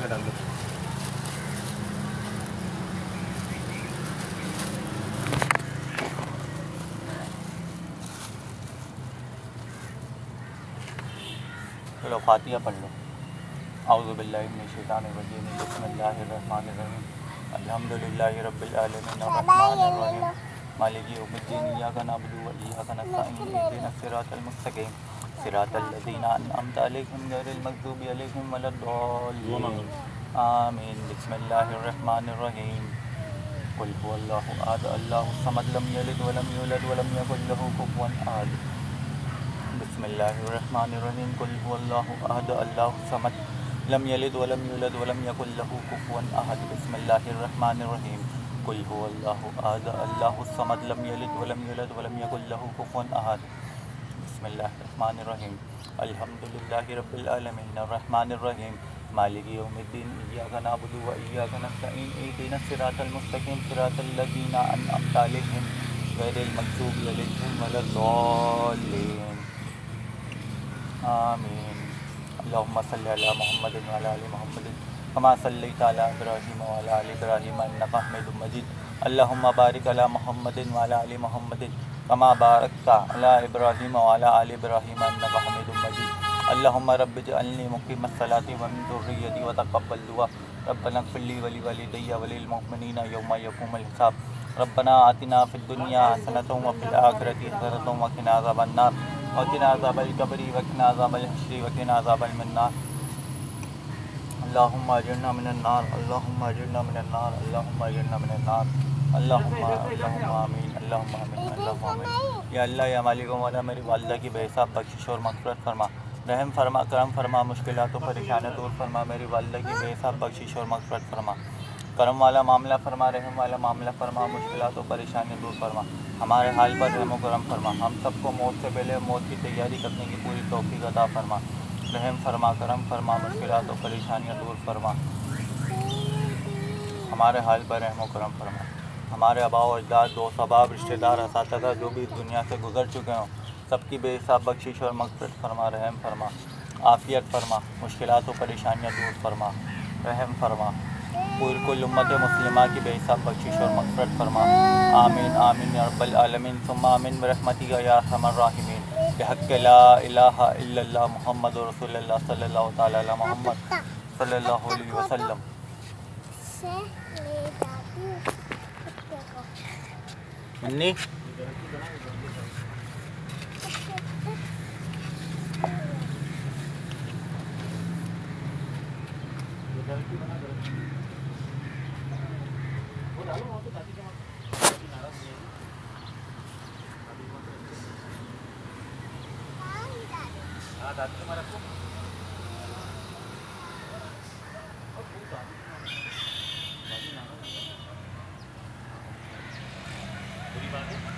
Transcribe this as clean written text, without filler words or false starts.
में डाल दो। चलो फातिहा पढ़ लो। औज़ु बिल्लाहि मिनश शैतानिर रजीम, बिस्मिल्लाहिर रहमानिर रहीम, अल्हम्दुलिल्लाहि रब्बिल आलमीन, अर्रहमानिर रहीम, मालिकि यौमिद्दीन, इय्याका नअबुदु व इय्याका नस्तईन, इहदिनस सिरातल मुस्तकीम, सिरातल लज़ीना अनअमता अलैहिम गैरिल मग़ज़ूबि अलैहिम वलद्दॉल्लीन, आमीन। बिस्मिल्लाहिर रहमानिर रहीम, कुल हुवल्लाहु अहद, अल्लाहुस समद, लम यलिद व लम यूलद व लम यकुल लहू कुफुवन अहद। बिस्मिल्लाहिर्रहमानिर्रहीम, कुल हुवल्लाहु अहद, अल्लाहुस समद, लम यलिद व लम यूलद व लम यकुल लहू कुफुवन अहद। बिस्मिल्लाहिर्रहमानिर्रहीम, कुल हुवल्लाहु अहद, अल्लाहुस समद, लम यलिद व लम यूलद व लम यकुल लहू कुफुवन अहद। बिस्मिल्लाहिर्रहमानिर्रहीम, अल्हम्दुलिल्लाहि रब्बिल आलमीन, अर्रहमानिर रहीम, मालिकि यौमिद्दीन, इय्याका नअबुदु व इय्याका नस्तईन, इहदिनस सिरातल मुस्तकीम, सिरातल लज़ीना अनअमता अलैहिम गैरिल मग़ज़ूबि अलैहिम वलद्दॉल्लीन, आमीन। अल्लाहुम्मा सल्लि अला मुहम्मदिन व अला आलि मुहम्मदिन कमा सल्लैता अला इब्राहीम व अला आलि इब्राहीम इन्नका हमीदुम मजीद। अल्लाहुम्मा बारिक अला मुहम्मदिन व अला आलि मुहम्मदिन कमा बारकता अला इब्राहीम व अला आलि इब्राहीम इन्नका हमीदुम मजीद। अल्लाहुम्मा रब्बि इजअलनी मुक़ीमस सलाति व मिन ज़ुर्रिय्यती व तक़ब्बल दुआ। रब्बना इग़फ़िर ली व लिवालिदैया व लिल मुअमिनीना यौमा यक़ूमुल हिसाब। रब्बना आतिना फ़िद दुनिया हसनतन व फ़िल आखिरति हसनतन व क़िना अज़ाबन्नार वक़िना अज़ाबल क़ब्रि वक़िना अज़ाबल हश्रि वक़िना अज़ाबल मन्नार। अल्लाहुम्मा अजिरना मिनन नार, अल्लाहुम्मा अजिरना मिनन नार, अल्लाहुम्मा अजिरना मिनन नार, अल्लाहुम्मा आमीन, अल्लाहुम्मा आमीन, अल्लाहुम्मा आमीन। या अल्लाह या मालिक व मौला, मेरी वालिदा की बेहिसाब बख्शिश और मग़फ़िरत फरमा, रहम फरमा, करम फरमा, मुश्किलात व परेशानियाँ दूर फरमा, मेरी वालिदा की बेहिसाब बख्शिश और मग़फ़िरत फरमा, करम वाला मामला फरमा, रहम वाला मामला फरमा, मुश्किलात व परेशानियाँ दूर फरमा, हमारे हाल पर रहम व करम फरमा, हम सबको मौत से पहले मौत की तैयारी करने की पूरी तौफ़ीक़ अता फरमा, रहम फरमा, करम फरमा, मुश्किलात व परेशानियाँ दूर फरमा, हमारे हाल पर रहम व करम फरमा। हमारे आबा व अजदाद, दोस्त अहबाब, रिश्तेदार, असातिज़ा जो भी इस दुनिया से गुज़र चुके हों, सबकी बेहिसाब बख्शिश और मग़फ़िरत फरमा, रहम फरमा, आफ़ियत फरमा, मुश्किलात व परेशानियाँ दूर फरमा, रहम फरमा, पूरी कुल उम्मत मुस्लिमा की बेहिसाब बख्शिश और मग़फ़िरत फरमा। आमीन आमीन या रब्बल आलमीन, सुम्मा आमीन बिरहमतिका या अरहमर राहिमीन, बिहक़्क़ि ला इलाहा इल्लल्लाह मुहम्मदुर रसूलुल्लाह सल्लल्लाहु तआला अला मुहम्मद सल्लल्लाहु अलैहि वसल्लम। मुन्नी पूरी बात है।